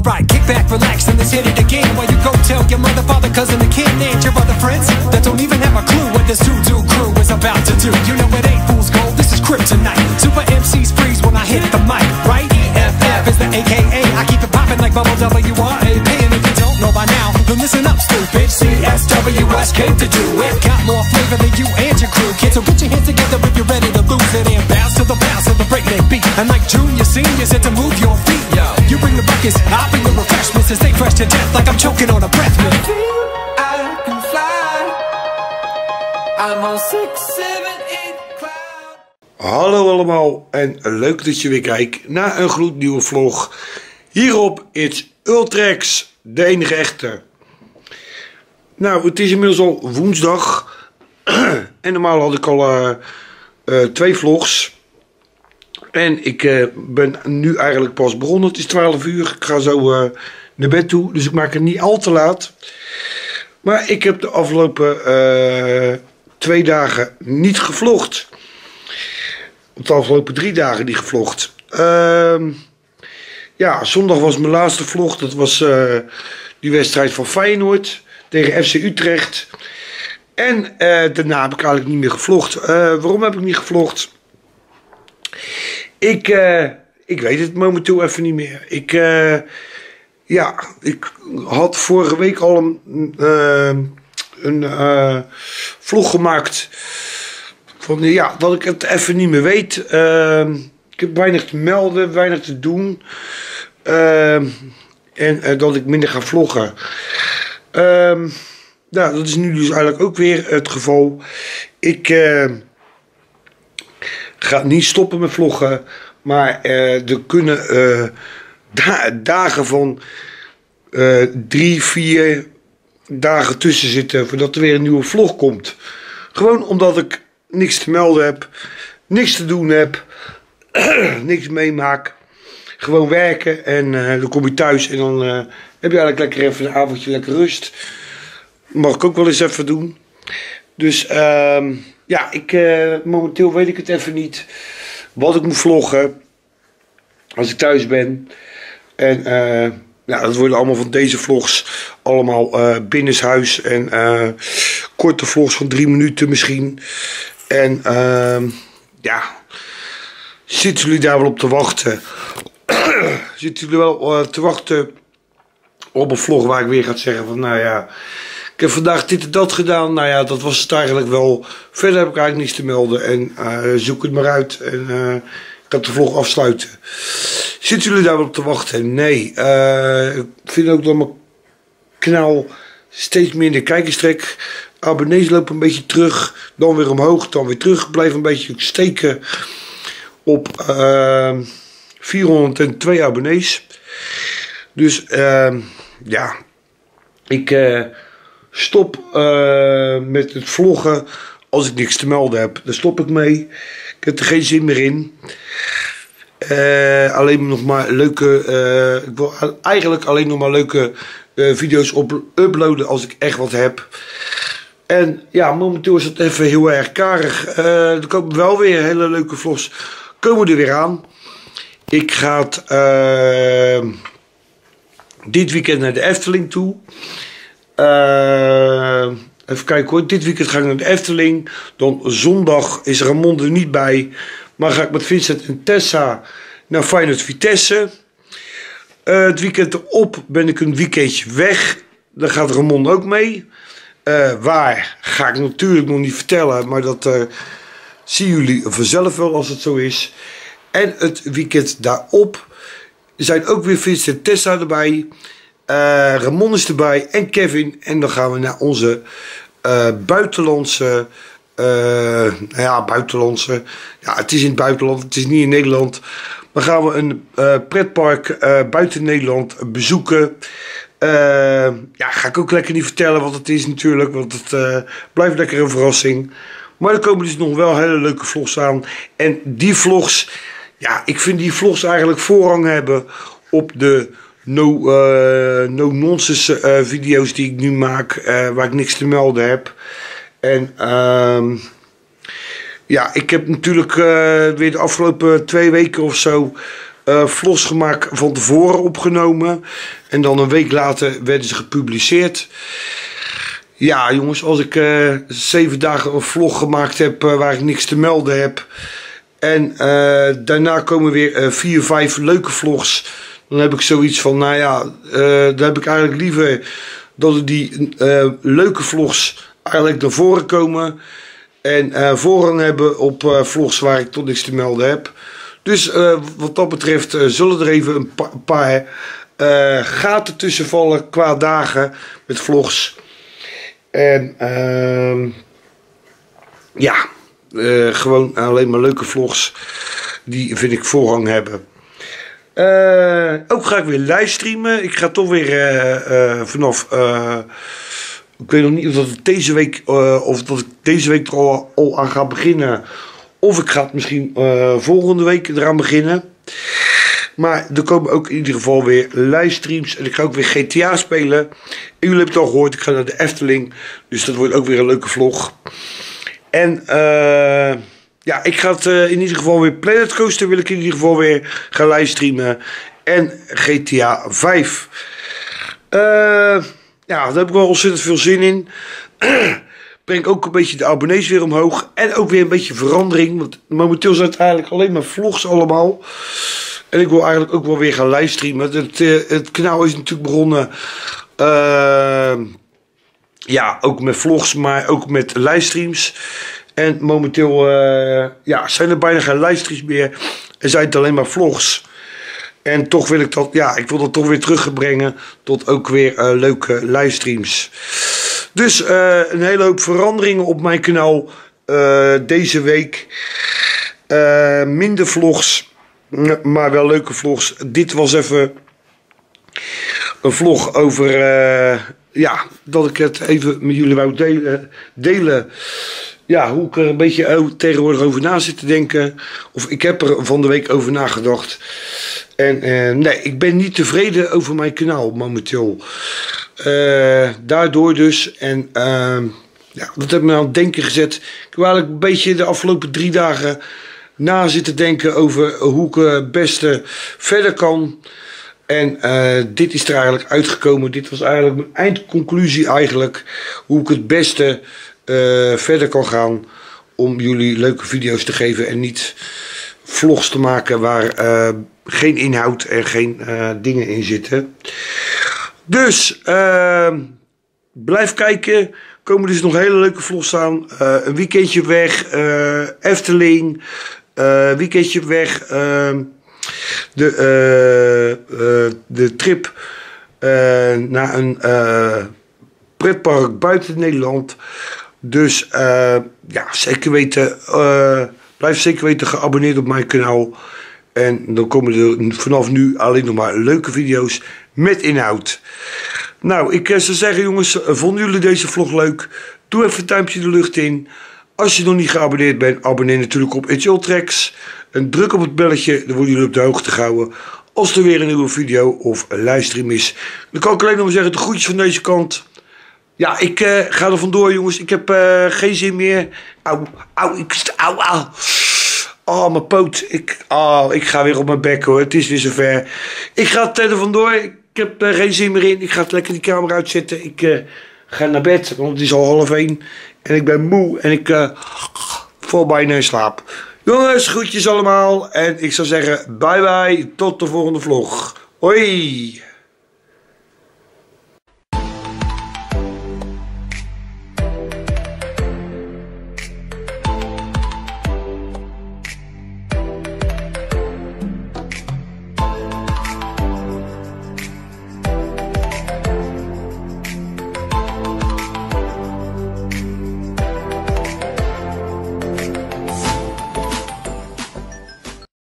Alright, kick back, relax, and let's hit it again. While you go tell your mother, father, cousin, and kin, and your other friends that don't even have a clue what this doo-doo crew is about to do. You know it ain't fool's gold, this is kryptonite. Super MCs freeze when I hit the mic, right? EFF is the AKA, I keep it popping like bubble WRAP. And if you don't know by now, then listen up, stupid. CSWS came to do it. Got more flavor than you and your crew, kids. So get your hands together if you're ready to lose it. And bounce to the breakneck beat. And like junior, seniors, had to move your feet. You bring the buckets, I bring the refreshments, and stay fresh to death like I'm choking on a breath mint. I can fly. I'm on 6, 7, 8 cloud. Hallo allemaal en leuk dat je weer kijkt naar een gloednieuwe vlog. Hierop It's Ultrex, de enige echte. Nou, het is inmiddels al woensdag. En normaal had ik al 2 vlogs. En ik ben nu eigenlijk pas begonnen. Het is 12 uur. Ik ga zo naar bed toe. Dus ik maak het niet al te laat. Maar ik heb de afgelopen 2 dagen niet gevlogd. Op de afgelopen 3 dagen niet gevlogd. Ja, zondag was mijn laatste vlog. Dat was die wedstrijd van Feyenoord tegen FC Utrecht. En daarna heb ik eigenlijk niet meer gevlogd. Waarom heb ik niet gevlogd? Ik weet het momenteel even niet meer. Ik had vorige week al een vlog gemaakt. Van ja, dat ik het even niet meer weet. Ik heb weinig te melden, weinig te doen. En dat ik minder ga vloggen. Nou, dat is nu dus eigenlijk ook weer het geval. Ik ga niet stoppen met vloggen. Maar er kunnen dagen van 3, 4 dagen tussen zitten voordat er weer een nieuwe vlog komt. Gewoon omdat ik niks te melden heb, niks te doen heb, niks meemaak. Gewoon werken en dan kom je thuis en dan heb je eigenlijk lekker even een avondje lekker rust. Mag ik ook wel eens even doen. Dus ja, momenteel weet ik het even niet wat ik moet vloggen als ik thuis ben. En ja, dat worden allemaal van deze vlogs allemaal binnenshuis en korte vlogs van 3 minuten misschien. En ja, zitten jullie daar wel op te wachten? Zitten jullie wel te wachten op een vlog waar ik weer ga zeggen van nou ja, ik heb vandaag dit en dat gedaan. Nou ja, dat was het eigenlijk wel. Verder heb ik eigenlijk niets te melden. En zoek het maar uit. En ik ga de vlog afsluiten. Zitten jullie daar wel op te wachten? Nee. Ik vind ook dat mijn kanaal steeds minder kijkers trekt. Abonnees lopen een beetje terug. Dan weer omhoog. Dan weer terug. Blijf een beetje steken op 402 abonnees. Dus ja. Ik stop met het vloggen als ik niks te melden heb. Daar stop ik mee. Ik heb er geen zin meer in. Alleen nog maar leuke. Ik wil eigenlijk alleen nog maar leuke video's uploaden als ik echt wat heb. En ja, momenteel is het even heel erg karig. Er komen wel weer hele leuke vlogs. Komen er weer aan. Ik ga dit weekend naar de Efteling toe. Even kijken hoor. Dit weekend ga ik naar de Efteling. Dan zondag is Ramon er niet bij. Maar ga ik met Vincent en Tessa naar Feyenoord Vitesse. Het weekend erop ben ik een weekendje weg. Dan gaat Ramon ook mee. Waar ga ik natuurlijk nog niet vertellen. Maar dat zien jullie vanzelf wel als het zo is. En het weekend daarop zijn ook weer Vincent en Tessa erbij. Ramon is erbij en Kevin. En dan gaan we naar onze buitenlandse. Ja, het is in het buitenland, het is niet in Nederland. Dan gaan we een pretpark buiten Nederland bezoeken. Ja, ga ik ook lekker niet vertellen wat het is natuurlijk. Want het blijft lekker een verrassing. Maar er komen dus nog wel hele leuke vlogs aan. En die vlogs, ja, ik vind die vlogs eigenlijk voorrang hebben op de no-nonsense video's die ik nu maak. Waar ik niks te melden heb. En ja, ik heb natuurlijk weer de afgelopen 2 weken of zo vlogs gemaakt, van tevoren opgenomen. En dan een week later werden ze gepubliceerd. Ja jongens, als ik 7 dagen een vlog gemaakt heb waar ik niks te melden heb. En daarna komen weer 4, 5 leuke vlogs. Dan heb ik zoiets van, nou ja, dan heb ik eigenlijk liever dat die leuke vlogs eigenlijk naar voren komen. En voorrang hebben op vlogs waar ik tot niks te melden heb. Dus wat dat betreft zullen er even een paar gaten tussen vallen qua dagen met vlogs. En ja, gewoon alleen maar leuke vlogs. Die vind ik voorrang hebben. Ook ga ik weer livestreamen. Ik ga toch weer vanaf... ik weet nog niet of dat ik deze week er al aan ga beginnen. Of ik ga het misschien volgende week eraan beginnen. Maar er komen ook in ieder geval weer livestreams. En ik ga ook weer GTA spelen. En jullie hebben het al gehoord, ik ga naar de Efteling. Dus dat wordt ook weer een leuke vlog. En ja, ik ga het in ieder geval weer Planet Coaster wil ik in ieder geval weer gaan livestreamen. En GTA 5. Ja, daar heb ik wel ontzettend veel zin in. Breng ook een beetje de abonnees weer omhoog. En ook weer een beetje verandering. Want momenteel zijn het eigenlijk alleen maar vlogs allemaal. En ik wil eigenlijk ook wel weer gaan livestreamen. Het kanaal is natuurlijk begonnen. Ja, ook met vlogs, maar ook met livestreams. En momenteel ja, zijn er bijna geen livestreams meer. En zijn het alleen maar vlogs. En toch wil ik dat, ja, ik wil dat toch weer terugbrengen tot ook weer leuke livestreams. Dus een hele hoop veranderingen op mijn kanaal deze week. Minder vlogs, maar wel leuke vlogs. Dit was even een vlog over, ja, dat ik het even met jullie wou delen. Ja, hoe ik er een beetje tegenwoordig over na zit te denken. Of ik heb er van de week over nagedacht. En nee, ik ben niet tevreden over mijn kanaal momenteel. Daardoor dus. En ja, dat heeft me aan het denken gezet. Ik heb eigenlijk een beetje de afgelopen 3 dagen na zitten denken over hoe ik het beste verder kan. En dit is er eigenlijk uitgekomen. Dit was eigenlijk mijn eindconclusie eigenlijk. Hoe ik het beste verder kan gaan om jullie leuke video's te geven en niet vlogs te maken waar geen inhoud en geen dingen in zitten. Dus blijf kijken. Komen dus nog hele leuke vlogs aan. Een weekendje weg, Efteling, weekendje weg, de trip naar een pretpark buiten Nederland. Dus ja, zeker weten, blijf zeker weten geabonneerd op mijn kanaal. En dan komen er vanaf nu alleen nog maar leuke video's met inhoud. Nou, ik zou zeggen jongens, vonden jullie deze vlog leuk? Doe even een duimpje de lucht in. Als je nog niet geabonneerd bent, abonneer natuurlijk op It's Your Tracks. En druk op het belletje, dan worden jullie op de hoogte gehouden als er weer een nieuwe video of een livestream is. Dan kan ik alleen nog maar zeggen, de groetjes van deze kant. Ja, ik ga er vandoor jongens. Ik heb geen zin meer. Auw. Oh, mijn poot. Ik ga weer op mijn bek hoor. Het is weer zover. Ik ga er vandoor. Ik heb er geen zin meer in. Ik ga het lekker die camera uitzetten. Ik ga naar bed, want het is al 12:30. En ik ben moe en ik val bijna in slaap. Jongens, groetjes allemaal. En ik zou zeggen, bye bye. Tot de volgende vlog. Hoi.